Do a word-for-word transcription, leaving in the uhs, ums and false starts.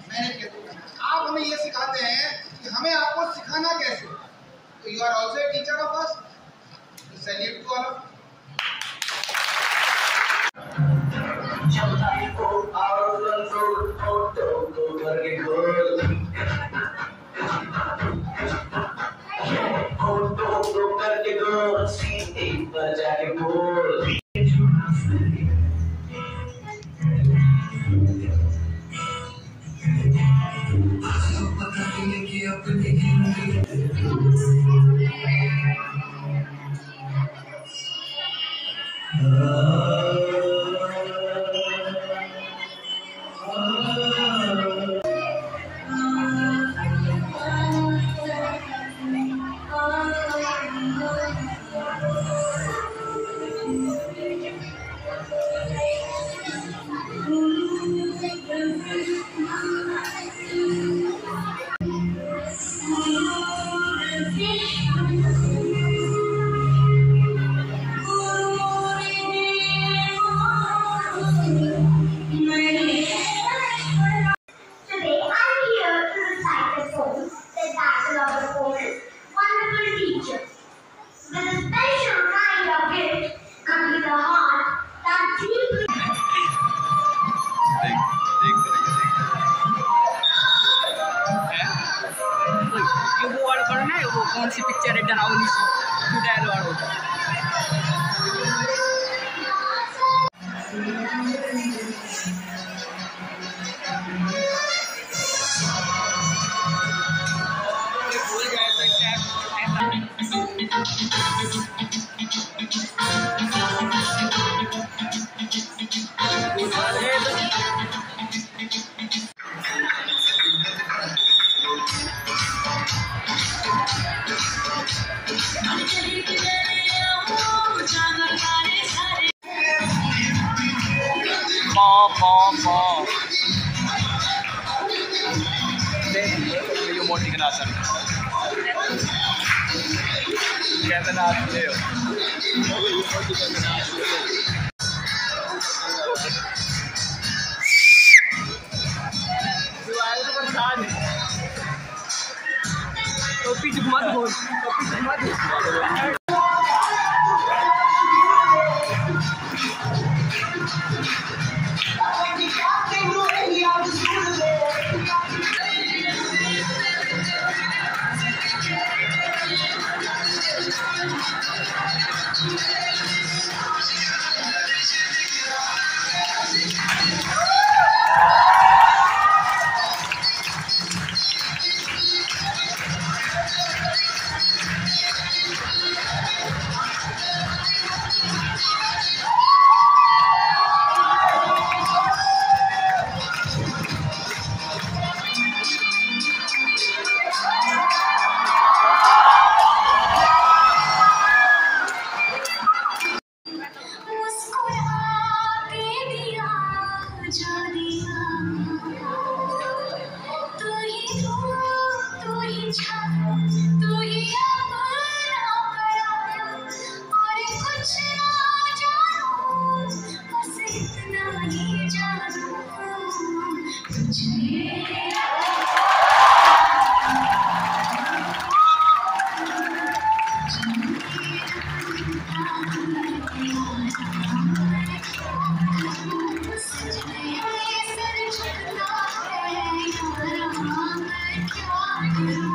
मैंने आप हमें ये सिखाते हैं कि हमें आपको सिखाना कैसे। तो you are also a teacher of us, salute to all. कौन सी पिक्चर है डरावनी सी डायलॉग मोटी करा सकते कैसे नाच ले तो पीछे घुमा दो तो पीछे घुमा दो Thank you.